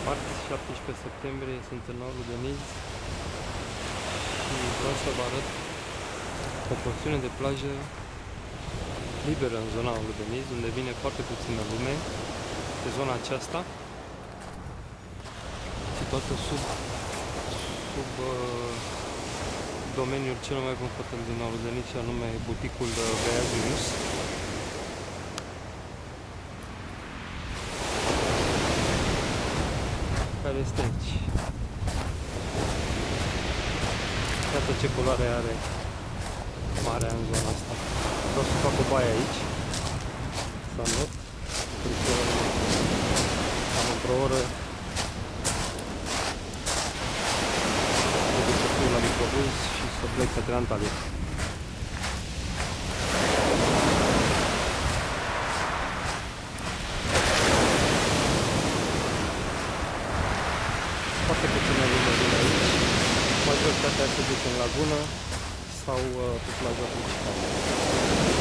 Marți, 17 septembrie, sunt în Nordul Deniz și vreau să vă arăt o porțiune de plajă liberă în zona Nordul Deniz, unde vine foarte puțină lume, pe zona aceasta, situată sub domeniul cel mai confortabil din Nordul Deniz, și anume buticul Beatrice, care este aici. Iată ce culoare are marea în zona asta. Vreau să fac o baie aici, să not, pentru că am într-o oră trebuie să fiu la microbuz și să plec către Antalya. Foarte puțină lume vine aici, majoritatea se duce în lagună sau pe plaja principală.